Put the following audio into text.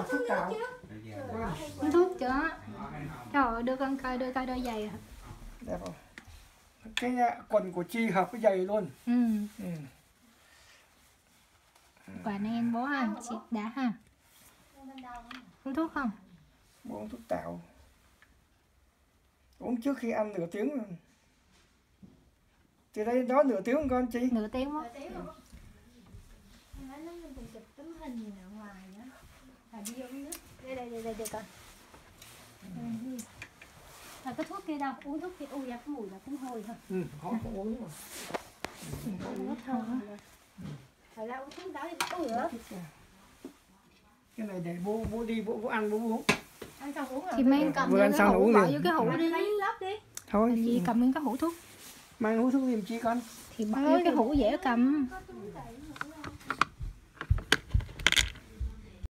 thuốc tạo. Uống thuốc chưa? Trời ơi, đưa con coi đôi giày hả? Đẹp không? Cái quần của Chi hợp với giày luôn. Ừ. Quả này em bố ha, chị đã ha. Uống thuốc không? Uống thuốc tạo. Uống trước khi ăn nửa tiếng. Từ đây đó nửa tiếng không con Chi? Nửa tiếng quá. Đây con. Rồi cái thuốc kia đâu? Uống thuốc kia, ui ra cái mùi là cũng hôi thôi. Họ không uống rồi. Rồi ra uống thuốc đó đi, uống nữa. Cái này để bố đi, bố ăn bố uống. Ăn xong uống rồi. Thì mang cầm vô cái hũ, bỏ vô cái hũ đi. Thôi. Làm gì cầm lên cái hũ thuốc. Mang hũ thuốc giùm Chi con. Thì bỏ vô cái hũ dễ cầm.